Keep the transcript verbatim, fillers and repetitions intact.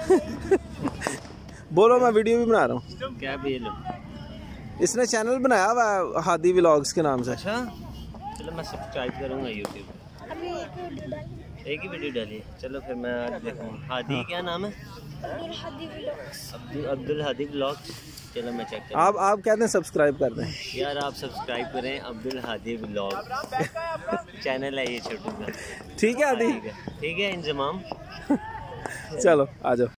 बोलो, मैं वीडियो भी बना रहा हूँ। क्या भी लो, इसने चैनल बनाया हुआ है हादी व्लॉग्स के नाम से। अच्छा, चलो मैं सब्सक्राइब करूँगा यूट्यूब पे। एक ही वीडियो डाली, चलो फिर मैं आज देखूँगा। हादी हाँ। क्या नाम है? अब्दुल हादी व्लॉग्स। अब्दुल अब्दुल हादी व्लॉग्स। चलो मैं चेक करूँ। आप आप कहते हैं सब्सक्राइब कर दें यार, आप सब्सक्राइब करें अब्दुल हादी व्लॉग चैनल है ये छोटू का। ठीक है हादी, ठीक है, इंजमाम। चलो आ जाओ।